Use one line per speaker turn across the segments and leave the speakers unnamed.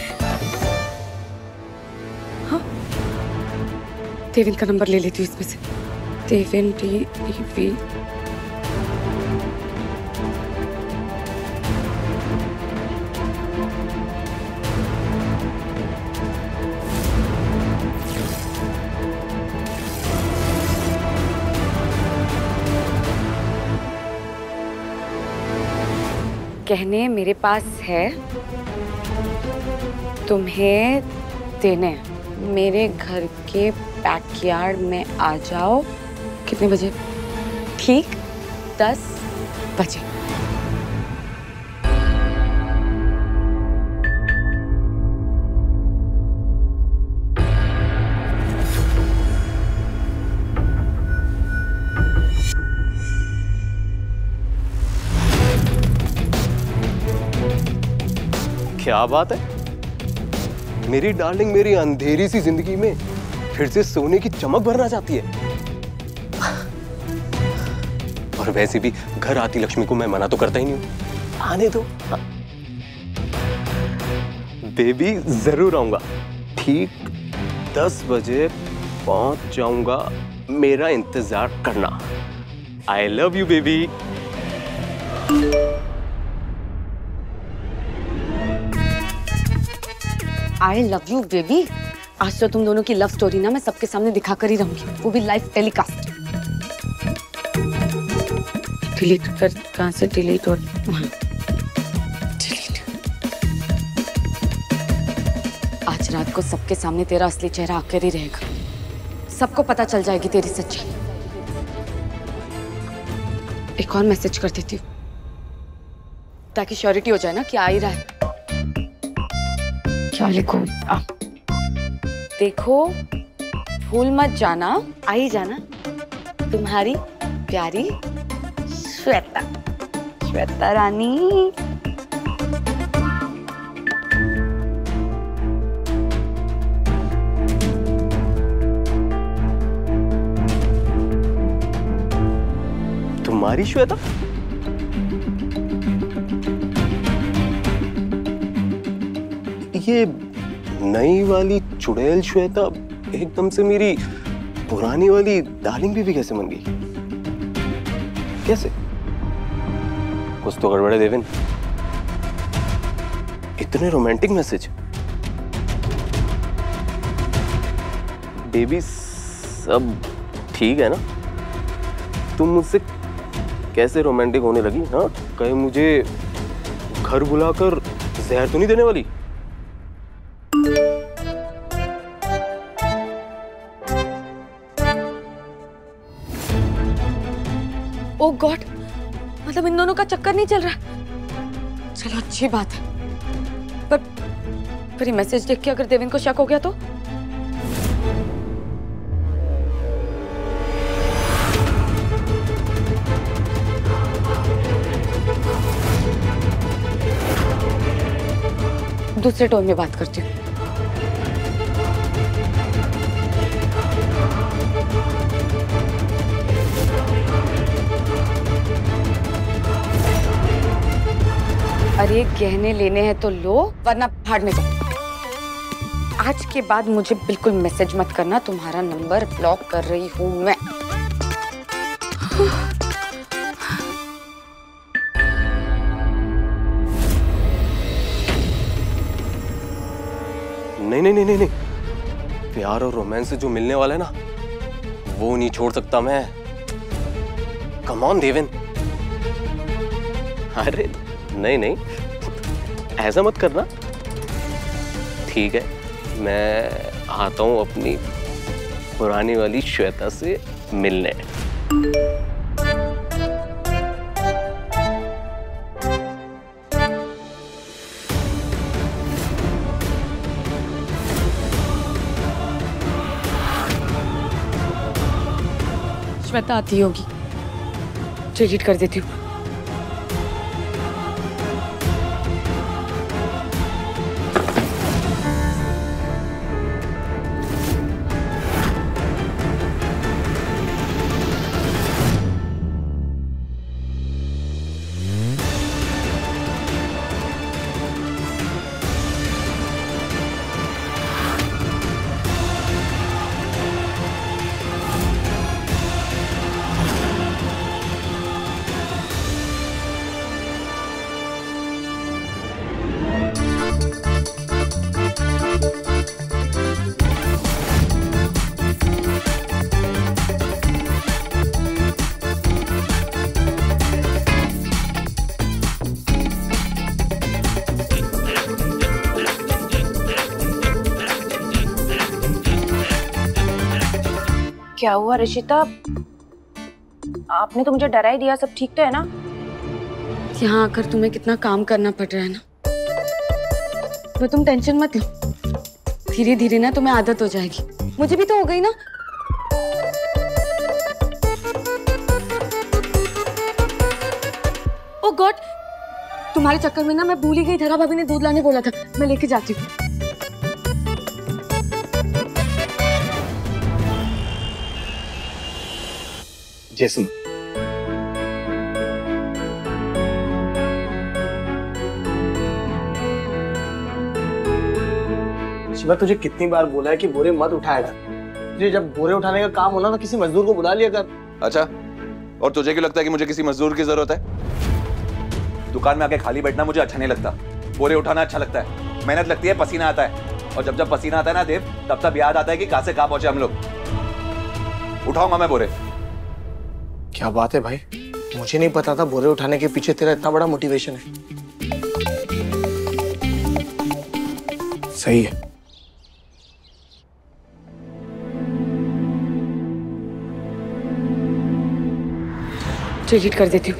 हाँ, देवेन का नंबर ले लेती हूँ इसमें से। देवेन DDV। कहने मेरे पास है, तुम्हें देने। मेरे घर के बैकयार्ड में आ जाओ। कितने बजे? ठीक 10 बजे।
क्या बात है मेरी डार्लिंग, मेरी अंधेरी सी जिंदगी में फिर से सोने की चमक भरना चाहती है। और वैसे भी घर आती लक्ष्मी को मैं मना तो करता ही नहीं हूं, आने दो। बेबी जरूर आऊंगा, ठीक 10 बजे पहुंच जाऊंगा। मेरा इंतजार करना। I love you baby.
I love you baby. आज तो तुम दोनों की लव स्टोरी ना मैं सबके सामने दिखा कर ही रहूंगी, वो भी लाइव टेलीकास्ट। डिलीट कर, कहां से डिलीट? और डिलीट। आज रात को सबके सामने तेरा असली चेहरा आकर ही रहेगा। सबको पता चल जाएगी तेरी सच्चाई। एक और मैसेज कर देती हूँ ताकि श्योरिटी हो जाए ना कि आ ही रहा है। क्या लिखूं? देखो भूल मत जाना, आ ही जाना। तुम्हारी प्यारी श्वेता। श्वेता रानी।
तुम्हारी श्वेता? ये नई वाली चुड़ैल श्वेता एकदम से मेरी पुरानी वाली डार्लिंग भी कैसे बन गई? कैसे? कुछ तो गड़बड़ है देवेन। इतने रोमांटिक मैसेज। बेबी सब ठीक है ना? तुम मुझसे कैसे रोमांटिक होने लगी? हाँ, कहीं मुझे घर बुलाकर जहर तो नहीं देने वाली?
ओ गॉड, मतलब इन दोनों का चक्कर नहीं चल रहा। चलो अच्छी बात है, पर ये मैसेज देख के अगर देवेन को शक हो गया तो? दूसरे टोन में बात करती हूँ। अरे गहने लेने हैं तो लो, वरना भाड़ में जाओ। आज के बाद मुझे बिल्कुल मैसेज मत करना, तुम्हारा नंबर ब्लॉक कर रही हूं मैं।
नहीं नहीं नहीं नहीं नहीं, प्यार और रोमांस से जो मिलने वाला है ना, वो नहीं छोड़ सकता मैं। Come on Deven. अरे नहीं नहीं, ऐसा मत करना। ठीक है, मैं आता हूं अपनी पुरानी वाली श्वेता से मिलने।
श्वेता आती होगी, डिलीट कर देती हूँ।
क्या हुआ ऋषिता? आपने तो मुझे डरा ही दिया। सब ठीक तो है ना?
यहाँ आकर तुम्हें कितना काम करना पड़ रहा है ना, तो तुम टेंशन मत लो, धीरे धीरे ना तुम्हें आदत हो जाएगी। मुझे भी तो हो गई ना। ओ गॉड, तुम्हारे चक्कर में ना मैं भूल ही गई। धरा भाभी ने दूध लाने बोला था, मैं लेके जाती हूँ।
जैसन शिवा, तुझे कितनी बार बोला है कि बोरे मत उठाया कर। तुझे जब बोरे उठाने का काम होना तो किसी मजदूर को बुला लिया कर।
अच्छा, और तुझे क्यों लगता है कि मुझे किसी मजदूर की जरूरत है? दुकान में आके खाली बैठना मुझे अच्छा नहीं लगता, बोरे उठाना अच्छा लगता है। मेहनत लगती है, पसीना आता है, और जब जब पसीना आता है ना देव, तब तब याद आता है कि कहां से कहां पहुंचे हम लोग। उठाऊंगा मैं बोरे।
क्या बात है भाई, मुझे नहीं पता था बोरे उठाने के पीछे तेरा इतना बड़ा मोटिवेशन है। सही है।
डिलीट कर देती हूँ।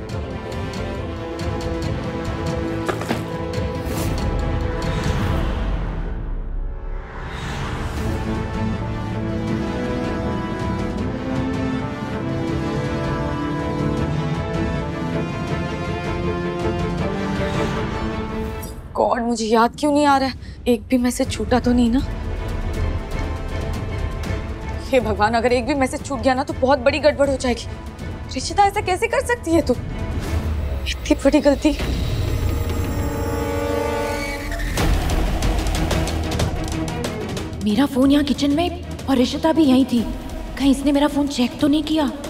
गॉड, मुझे याद क्यों नहीं आ रहा है? एक भी मैसेज छूटा तो नहीं ना? हे भगवान, अगर एक भी मैसेज छूट गया ना तो बहुत बड़ी गड़बड़ हो जाएगी। ऋषिता, ऐसा कैसे कर सकती है तू? इतनी बड़ी गलती।
मेरा फोन यहाँ किचन में और ऋषिता भी यहीं थी। कहीं इसने मेरा फोन चेक तो नहीं किया?